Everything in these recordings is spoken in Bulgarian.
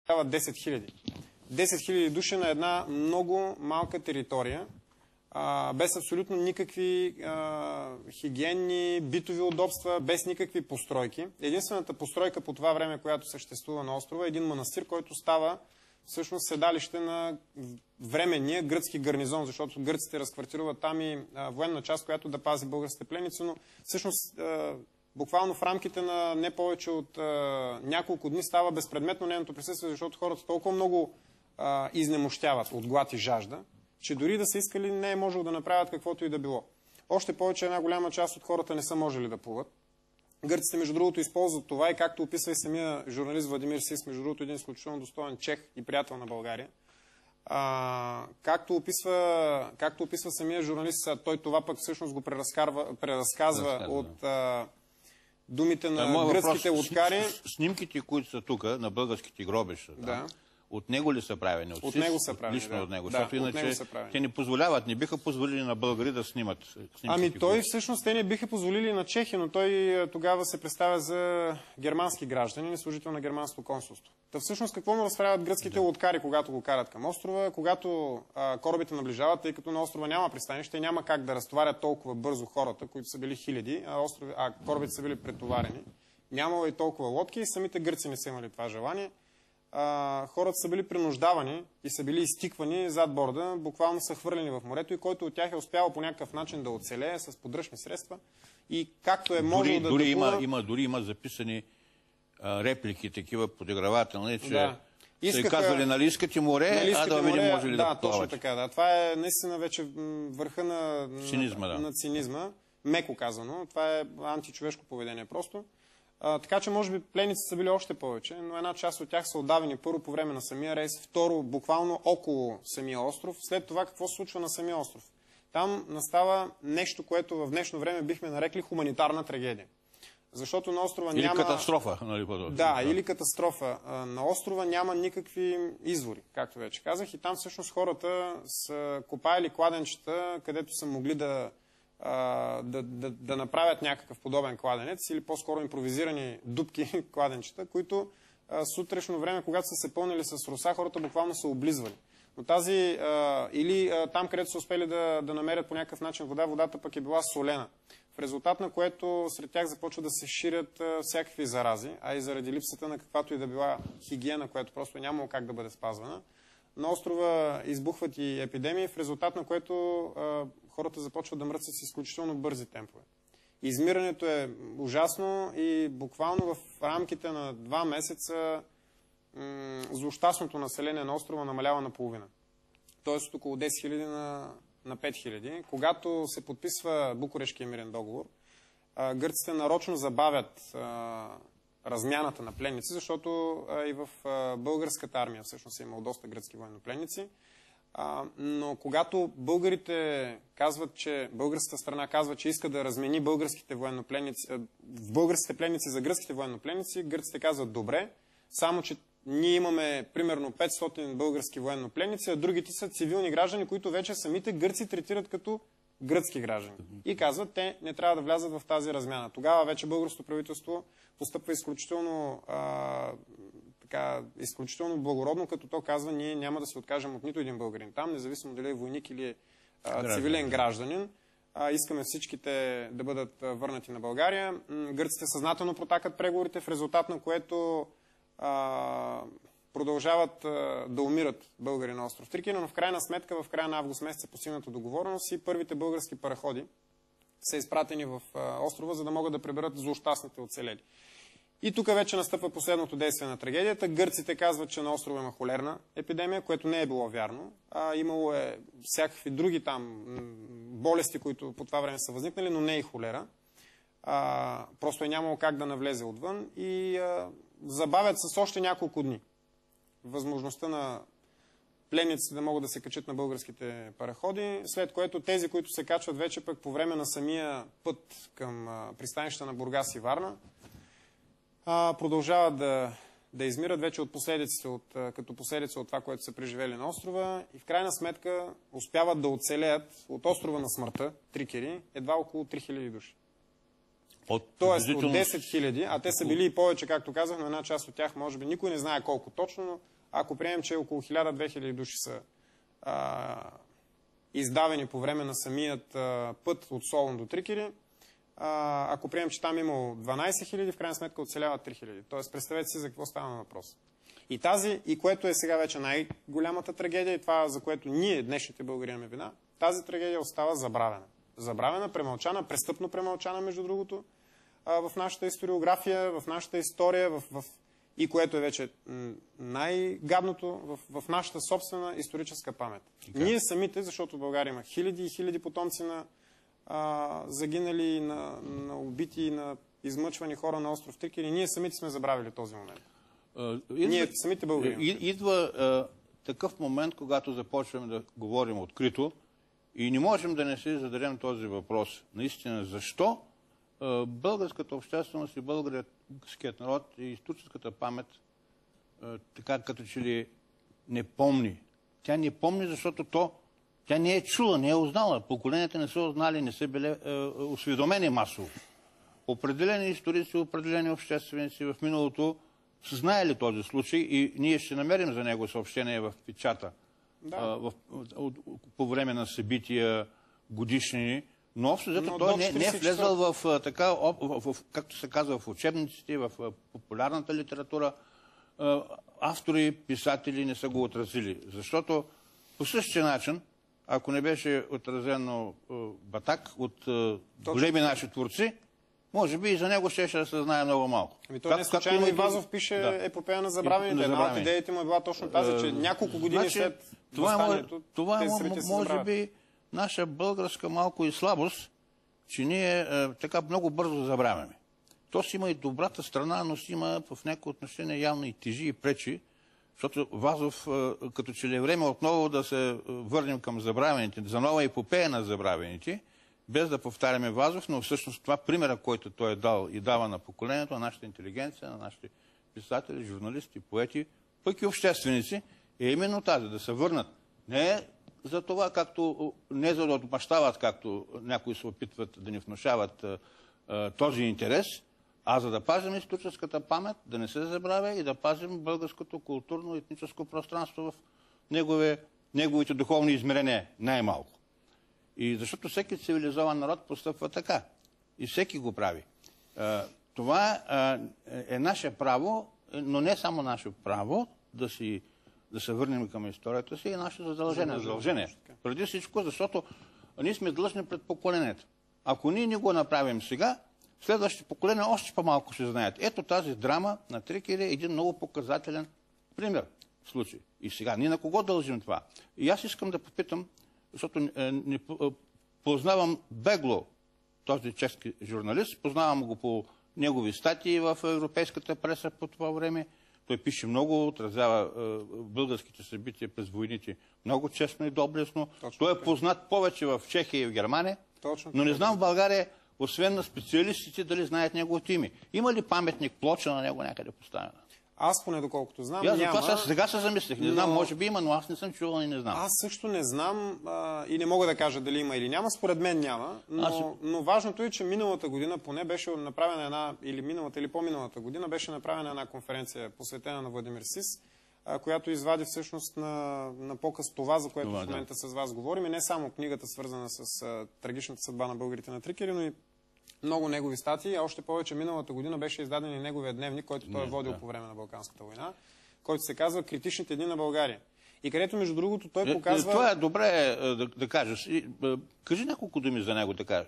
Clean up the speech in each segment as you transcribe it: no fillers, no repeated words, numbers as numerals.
10 000. 10 000 души на една много малка територия, без абсолютно никакви хигиенни, битови удобства, без никакви постройки. Единствената постройка по това време, която съществува на острова, е един манастир, който става всъщност седалище на временния гръцки гарнизон, защото гръците разквартируват там и военна част, която да пази българските пленници, но всъщност буквално в рамките на не повече от няколко дни става безпредметно нейното присъствие, защото хората толкова много изнемощяват от глад и жажда, че дори да са искали, не е можело да направят каквото и да било. Още повече една голяма част от хората не са можели да плуват. Гърците, между другото, използват това и както описва и самия журналист Владимир Сис, между другото един изключително достоен чех и приятел на България, както описва самия журналист, той това пък всъщност го преразказва от думите на гръцките лодкари. Снимките, които са тук, на българските гробища, да. От него ли са правени? От него са правени, лично да. От него, да, защото иначе те не позволяват, не биха позволили на българи да снимат снимките. Ами той всъщност те не биха позволили на чехи, но той тогава се представя за германски гражданин и служител на германското консулство. Та всъщност какво му разправят гръцките лодкари, когато го карат към острова, когато корабите наближават, тъй като на острова няма пристанище, няма как да разтоварят толкова бързо хората, които са били хиляди, а корабите са били претоварени. Нямало и толкова лодки и самите гърци не са имали това желание. Хората са били принуждавани и са били изтиквани зад борда, буквално са хвърлени в морето и който от тях е успял по някакъв начин да оцелее с подръчни средства и както е можело да дори има записани реплики, такива подигравателни, че са казвали, нали искате море, да видим може ли да плавате. Да, точно така. Да. Това е наистина вече върха на цинизма, меко казано. Това е античовешко поведение просто. Така че може би пленници са били още повече, но една част от тях са отдавени първо по време на самия рейс, второ буквално около самия остров. След това какво се случва на самия остров? Там настава нещо, което в днешно време бихме нарекли хуманитарна трагедия. Защото на острова няма... Или катастрофа. Нали, да, или катастрофа. На острова няма никакви извори, както вече казах. И там всъщност хората са копаели кладенчета, където са могли да направят някакъв подобен кладенец или по-скоро импровизирани дупки кладенчета, които сутрешно време, когато са се пълнили с роса, хората буквално са облизвали. Но тази, или там, където са успели да намерят по някакъв начин вода, водата пък е била солена. В резултат на което сред тях започва да се ширят всякакви зарази, а и заради липсата на каквато и да била хигиена, която просто е нямало как да бъде спазвана. На острова избухват и епидемии, в резултат на което хората започват да мръцат с изключително бързи темпове. Измирането е ужасно и буквално в рамките на 2 месеца злощастното население на острова намалява наполовина. Тоест от около 10 000 на 5 000. Когато се подписва Букурешкия мирен договор, гърците нарочно забавят размяната на пленници, защото и в българската армия всъщност е имало доста гръцки военнопленници. Но когато българите казват, че българската страна казва, че иска да размени българските пленници за гръцките военнопленници, гърците казват добре, само че ние имаме примерно 500 български военнопленници, а другите са цивилни граждани, които вече самите гърци третират като гръцки граждани. И казват, те не трябва да влязат в тази размяна. Тогава вече българското правителство постъпва изключително благородно, като то казва, ние няма да се откажем от нито един българин там, независимо дали е войник или цивилен гражданин. Искаме всичките да бъдат върнати на България. Гърците съзнателно протакат преговорите, в резултат на което продължават да умират българи на остров Трикина, но в крайна сметка, в края на август месец е постигната договореност и първите български параходи са изпратени в острова, за да могат да приберат злощастните оцелели. И тук вече настъпва последното действие на трагедията. Гърците казват, че на острова има холерна епидемия, което не е било вярно. Имало е всякакви други там болести, които по това време са възникнали, но не и холера. Просто е нямало как да навлезе отвън и забавят с още няколко дни възможността на пленниците да могат да се качат на българските параходи, след което тези, които се качват вече пък по време на самия път към пристанища на Бургас и Варна, продължават да измират вече като последица от това, което са преживели на острова и в крайна сметка успяват да оцелеят от острова на смъртта, Трикери, едва около 3000 души. Тоест от 10 000, а те са били и повече, както казах, но една част от тях, може би, никой не знае колко точно, но ако приемем, че около 1000-2000 души са издавени по време на самият път от Солун до Трикири, ако приемем, че там имало 12 000, в крайна сметка оцеляват 3 000. Тоест, представете си за какво става въпрос. И което е сега вече най-голямата трагедия, и това, за което ние, днешните българи, имаме вина, тази трагедия остава забравена. Забравена, премълчана, престъпно премълчана, между другото, в нашата историография, в нашата история, и което е вече най-гадното, в нашата собствена историческа памет. Ние самите, защото в България има хиляди и хиляди потомци на загинали, на убити, на измъчвани хора на остров Трикири, ние самите сме забравили този момент. Ние самите българи. Идва такъв момент, когато започваме да говорим открито и не можем да не се зададем този въпрос. Наистина, защо българската общественост и българският народ и историческата памет така като че ли не помни. Тя не помни, защото тя не е чула, не е узнала. Поколенията не са узнали, не са били осведомени масово. Определени историци, определени общественици в миналото са знаели този случай и ние ще намерим за него съобщение в печата по време на събития годишни. Но общо взето той не е влезъл в така, както се казва, в учебниците, в популярната литература. Автори, писатели не са го отразили. Защото по същия начин, ако не беше отразено Батак от големи наши творци, може би и за него ще да се знае много малко. Той не случайно и Вазов пише епопея на забравените. Една от идеите му е била точно тази, че няколко години след възстанието това може би наша българска малко и слабост, че ние така много бързо забравяме. То си има и добрата страна, но си има в някои отношения явно и тежи и пречи, защото Вазов, като че ли е време отново да се върнем към забравените, за нова епопея на забравените, без да повтаряме Вазов, но всъщност това примера, който той е дал и дава на поколението, на нашата интелигенция, на нашите писатели, журналисти, поети, пък и общественици, е именно тази, да се върнат. Не за това, не за да отмъщават, както някои се опитват да ни внушават този интерес, а за да пазим историческата памет, да не се забравя и да пазим българското културно-етническо пространство в неговите духовни измерения най-малко. И защото всеки цивилизован народ постъпва така. И всеки го прави. Това е наше право, но не само наше право да се върнем към историята си, и наше задължение. Преди всичко, защото ние сме длъжни пред поколенията. Ако ние не го направим сега, следващите поколения още по-малко ще знаят. Ето тази драма на Трикири е един много показателен пример в случай. И сега, ние на кого дължим това? И аз искам да попитам, защото не познавам бегло този чешки журналист, познавам го по негови статии в европейската преса по това време. Той пише много, отразява българските събития през войните много честно и доблестно. Той е познат повече в Чехия и в Германия, но не знам в България, освен на специалистите, дали знаят неговото име. Има ли паметник, плоча на него някъде поставена? Аз поне доколкото знам, няма. Сега се замислих. Не знам, може би има, но аз не съм чувал и не знам. Аз също не знам и не мога да кажа дали има или няма. Според мен няма. Но важното е, че миналата година поне беше направена или по-миналата година беше направена една конференция, посветена на Владимир Сис, която извади всъщност на показ това, за което в момента с вас говорим. И не само книгата, свързана с трагичната съдба на българите на Трикири, но и много негови статии, а още повече миналата година беше издаден и неговия дневник, който той е водил по време на Балканската война, който се казва „Критичните дни на България”. И където, между другото, той показва... Това е добре да кажеш. Кажи няколко думи за него, така.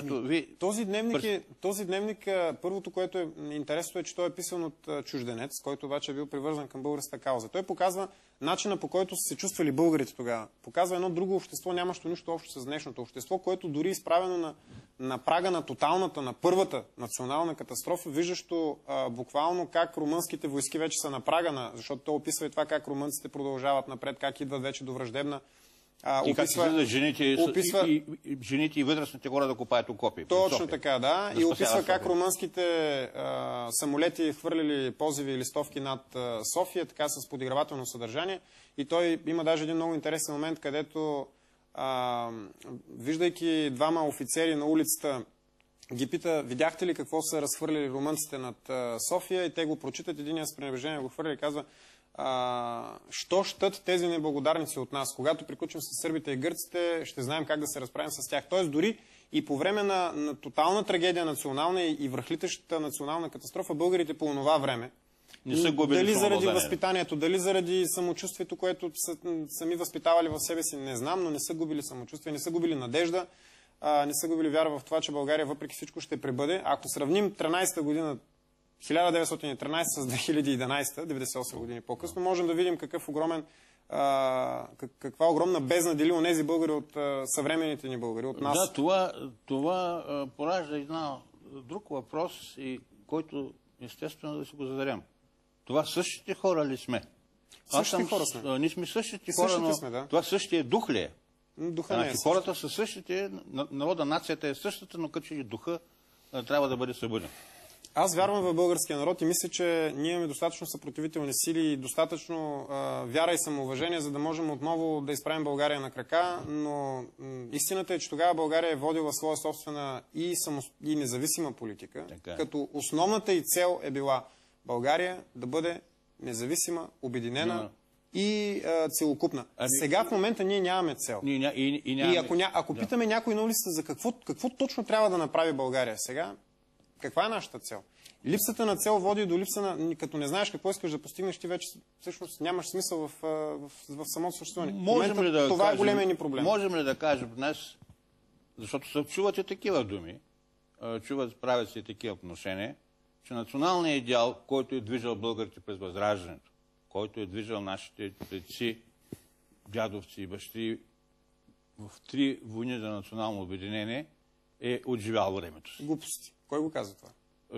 Този дневник, първото, което е интересно, е, че той е писан от чужденец, който обаче е бил привързан към българската кауза. Той показва начина, по който са се чувствали българите тогава. Показва едно друго общество, нямащо нищо общо с днешното общество, което дори изправено на прага на тоталната, на първата национална катастрофа, виждащо буквално как румънските войски вече са на прага, защото той описва и това как румънците продължават напред, как идват вече до враждебна. И как се жените и възрастните хора да копаят окопи. Точно така, да. И описва как румънските самолети хвърляли позиви и листовки над София, така с подигравателно съдържание. И той има даже един много интересен момент, където виждайки двама офицери на улицата, ги пита: видяхте ли какво са разхвърляли румънците над София? И те го прочитат, единия с пренебрежение го хвърля и казва: що щат тези неблагодарници от нас. Когато приключим с сърбите и гърците, ще знаем как да се разправим с тях. Тоест дори и по време на тотална трагедия национална и връхлитащата национална катастрофа, българите по онова време, не са губили дали заради възпитанието, дали заради самочувствието, което са сами възпитавали в себе си, не знам, но не са губили самочувствие, не са губили надежда, не са губили вяра в това, че България въпреки всичко ще пребъде. Ако сравним 13-та година, 1913 с 2011, 98 години по-късно, можем да видим каква огромна бездна дели онези българи от съвременните ни българи, от нас. Да, това поражда друг въпрос, който естествено да си го зададем. Това същите хора ли сме? Същите хора сме. Ние сме същите хора, но сме, да. Това същия дух ли е? Духа не е същите. Хората са същите, народа, нацията е същата, но като че ли духа трябва да бъде събуден. Аз вярвам в българския народ и мисля, че ние имаме достатъчно съпротивителни сили и достатъчно вяра и самоуважение, за да можем отново да изправим България на крака, но истината е, че тогава България е водила своя собствена и независима политика, като основната и цел е била България да бъде независима, обединена и целокупна. Сега в момента ние нямаме цел. И ако питаме някой на улицата за какво точно трябва да направи България сега, каква е нашата цел? Липсата на цел води до липса на... Като не знаеш какво искаш да постигнеш, ти вече всъщност нямаш смисъл в самото съществуване. Това е големия ни проблем. Можем ли да кажем днес, защото се чуват и такива думи, правят се и такива отношения, че националният идеал, който е движил българите през Възраждането, който е движил нашите предци, дядовци и бащи в 3 войни за национално обединение, е отживял времето си. Глупости. Кой го казва това?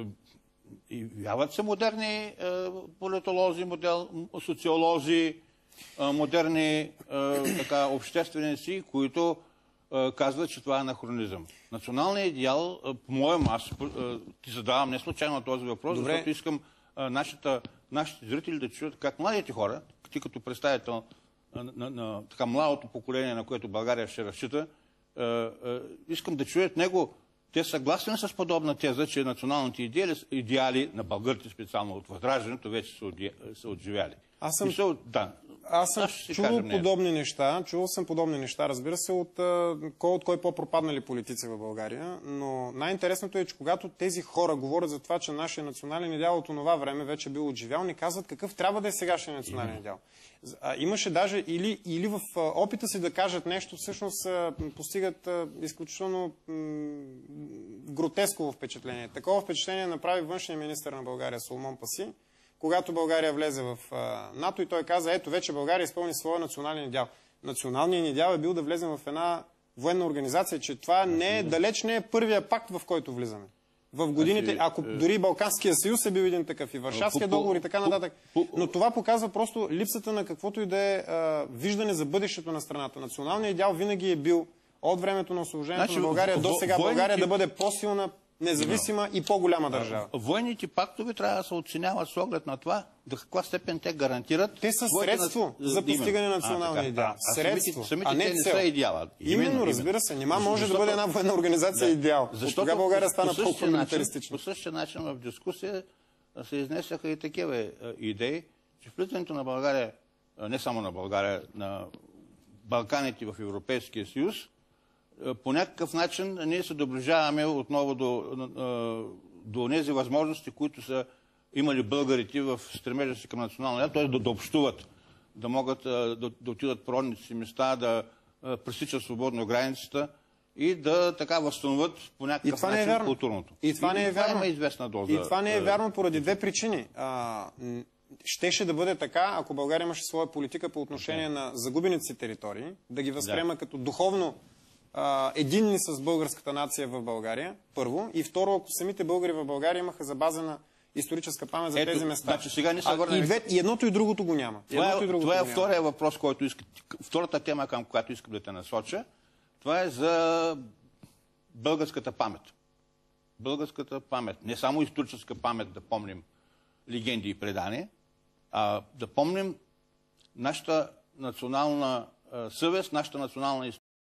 Явят се модерни политолози, социолози, модерни общественици, които казват, че това е анахронизъм. Националният идеал, по-моему, аз ти задавам не случайно този въпрос, защото искам нашите зрители да чуят как младите хора, ти като представител на така младото поколение, на което България ще разчита, искам да чуят него. Те съгласни с подобна теза, че националните идеали на българите, специално от Възраждането, вече са отживяли. Аз съм чувал подобни неща. Чувал съм подобни неща, разбира се, от кой по-пропаднали политици в България. Но най-интересното е, че когато тези хора говорят за това, че нашия национален идеал от това време вече бил отживял, ни казват какъв трябва да е сегашния национален идеал. Имаше даже или в опита си да кажат нещо, всъщност постигат изключително гротесково впечатление. Такова впечатление направи външния министър на България Соломон Паси, когато България влезе в НАТО и той каза, ето вече България изпълни своя национален идеал. Националният идеал е бил да влезем в една военна организация, че това далеч не е първия пакт, в който влизаме. В годините, ако дори Балканския съюз е бил един такъв и Варшавския договор и така нататък. Но това показва просто липсата на каквото и да е виждане за бъдещето на страната. Националният идеал винаги е бил от времето на освобождението на България до сега България да бъде по-силна, независима и по-голяма държава. Военните пактове трябва да се оценяват с оглед на това до каква степен те гарантират... Те са средство за постигане на националния идеал. Средство, а не цел. Именно, разбира се. Нима може да бъде една военна организация идеал. Тогава България стана по-милитаристична. По същия начин в дискусия се изнесяха и такива идеи, че влизането на България, не само на България, на Балканите в Европейския съюз, по някакъв начин ние се доближаваме отново до тези възможности, които са имали българите в стремежа си към националния идеал, т.е. да общуват, да могат да отидат по родните си места, да пресичат свободно границата и да така възстановят по някакъв начин културното. И това не е вярно. Има известна доза. И това не е вярно поради 2 причини. Щеше да бъде така, ако България имаше своя политика по отношение на загубените си територии, да ги възприема като духовно единни с българската нация в България, първо. И второ, ако самите българи в България имаха забазена историческа памет за тези места. Значи сега не са върнали... И едното и другото го няма. Това е втория въпрос, който втората тема, към която искам да те насоча. Това е за българската памет. Българската памет. Не само историческа памет да помним легенди и предания, а да помним нашата национална съвест, нашата национална